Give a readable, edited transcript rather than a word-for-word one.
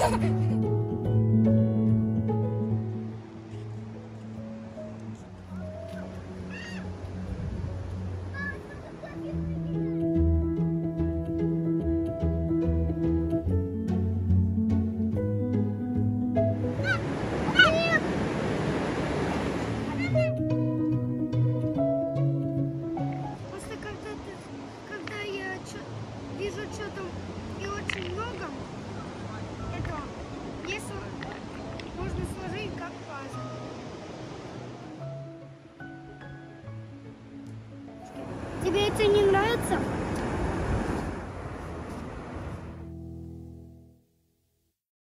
Вижу, что там и очень много этого, если можно сложить как пазл. Тебе это не нравится?